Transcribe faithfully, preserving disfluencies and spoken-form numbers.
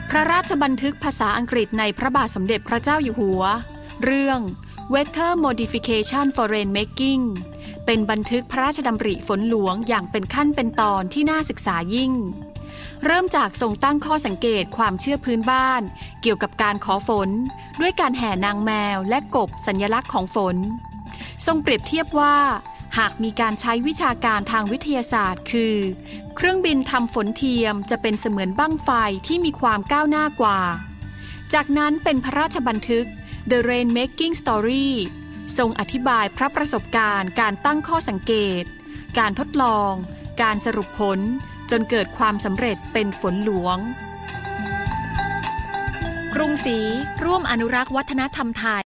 พระราชบันทึกภาษาอังกฤษในพระบาทสมเด็จพระเจ้าอยู่หัวเรื่อง Weather Modification for Rainmaking เป็นบันทึกพระราชดำริฝนหลวงอย่างเป็นขั้นเป็นตอนที่น่าศึกษายิ่งเริ่มจากทรงตั้งข้อสังเกตความเชื่อพื้นบ้านเกี่ยวกับการขอฝนด้วยการแห่นางแมวและกบสัญลักษณ์ของฝนทรงเปรียบเทียบว่าหากมีการใช้วิชาการทางวิทยาศาสตร์คือเครื่องบินทำฝนเทียมจะเป็นเสมือนบั้งไฟที่มีความก้าวหน้ากว่าจากนั้นเป็นพระราชบันทึก The Rainmaking Story ทรงอธิบายพระประสบการณ์การตั้งข้อสังเกตการทดลองการสรุปผลจนเกิดความสำเร็จเป็นฝนหลวงกรุงศรีร่วมอนุรักษ์วัฒนธรรมไทย